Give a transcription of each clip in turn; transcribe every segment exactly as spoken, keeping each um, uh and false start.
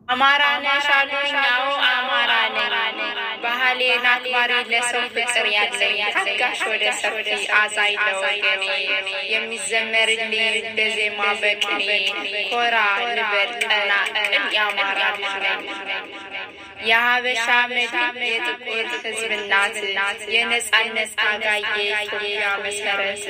አማራ ነሽ አሉኛው አማራ ነኝ ባህሌን አክባሪ ለሰው ፍቅር ያለኝ ታጋሽ ወደ ሰፊ አዛይ ለወገኔ የሚዘመርልኝ በዜማ በቅኔ ኮራ ልበል ቀና ቅን ያማራ ነኝ የሀበሻ ምድር የጥቁር ሕዝብ እናት የነጻነት ታጋይ የኢትዮጵያ መሰረት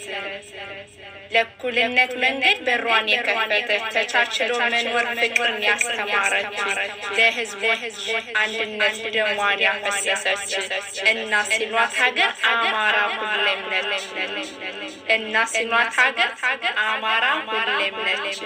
ለኩልነት መንገድ በሯን የከፈተች ተቻችሎ መኖር ፍቅርን ያስተማረች ለሕዝብ አንድነት ደሟን ያፈሰሰች እና ሲሏት ሀገር አማራ ሁሌም ነች እና ሲሏት ሀገር አማራ ሁሌም ነች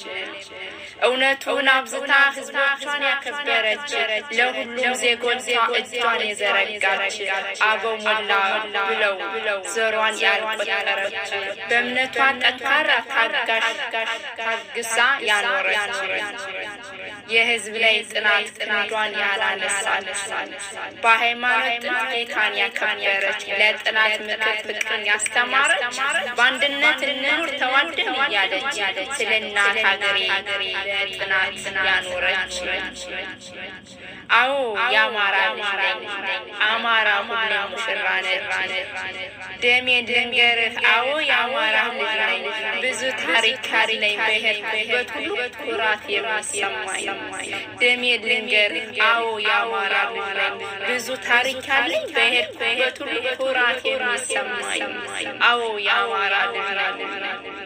እውነቱን አብዝታ ሕዝቦቿን ያከበረች ለሁሉም ዜጎቿ እጇን የዘረጋች አበው ሞላ ብለው ዘሯን ያልቆጠረች በእምነቷ ጠንካራ ታጋሽ ታግሳ ያኖረች የሕዝብ ላይ ጥናት ጥናቷን ያላነሳች በሃይማኖት ጥንታን ያከበረች ለጥናት ምክር ፍቅርን ያስተማረች በአንድነት እንኑር ተዋደን ያለች ስለናት ሀገሬ ጥናት ያኖረች አዎ ያማራ ነኝ አማራ ሁሌም ሙሽራ ነች ደሜን ልንገርህ አዎ ያማራ ነኝ ብዙ ታሪክ አለኝ በሄድኩበት ሁሉ ኩራት የሚሰማኝ ደሜን ልንገርህ አዎ ያማራ ነኝ ብዙ ታሪክ አለኝ በሄድኩበት ሁሉ ኩራት የሚሰማኝ አዎ ያማራ ነኝ